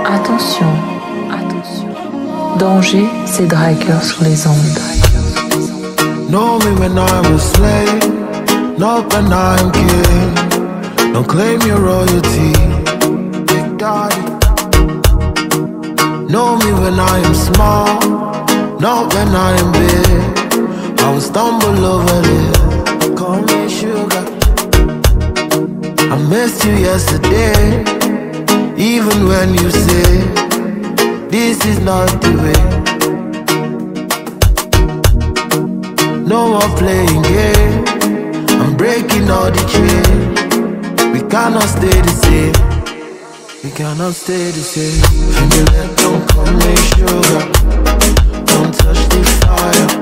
Attention, attention. Danger, c'est Draker sur les ondes. Know me when I'm a slave, not when I'm king. Don't claim your royalty, Big Daddy. Know me when I am small, not when I am big. I will stumble over it, call me sugar. I missed you yesterday, even when you say this is not the way. No more playing game, I'm breaking all the chains. We cannot stay the same, we cannot stay the same. And you let don't call me sugar, don't touch the fire.